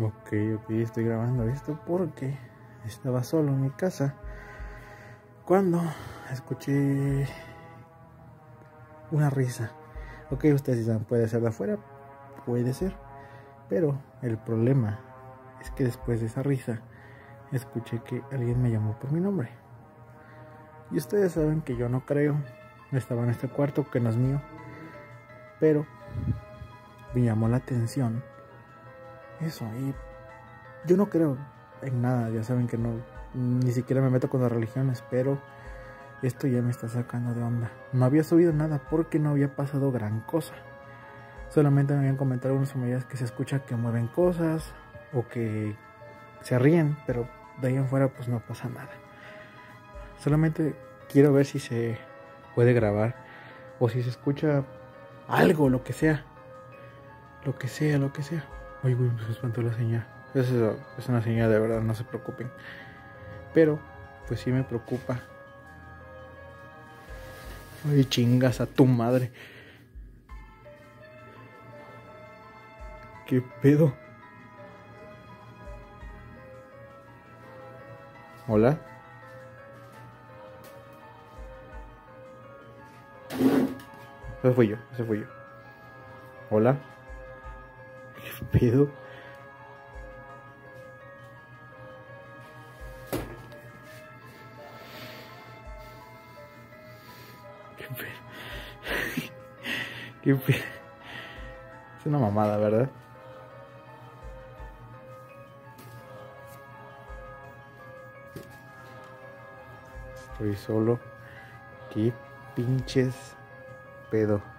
Ok, estoy grabando esto porque estaba solo en mi casa cuando escuché una risa. Ok, ustedes saben, puede ser de afuera, puede ser, pero el problema es que después de esa risa escuché que alguien me llamó por mi nombre. Y ustedes saben que yo no creo, estaba en este cuarto que no es mío, pero me llamó la atención eso. Y yo no creo en nada, ya saben que no, ni siquiera me meto con las religiones, pero esto ya me está sacando de onda. No había subido nada porque no había pasado gran cosa. Solamente me habían comentado unos familiares que se escucha que mueven cosas o que se ríen, pero de ahí en fuera pues no pasa nada. Solamente quiero ver si se puede grabar o si se escucha algo, lo que sea. Lo que sea. Ay, güey, se espantó la señal. Es una señal de verdad, no se preocupen. Pero, pues sí me preocupa. Ay, chingas a tu madre. ¿Qué pedo? ¿Hola? Ese fui yo. ¿Hola? ¿Qué pedo? ¿Qué pedo? ¿Qué pedo? Es una mamada, ¿verdad? Estoy solo. ¿Qué pinches pedo?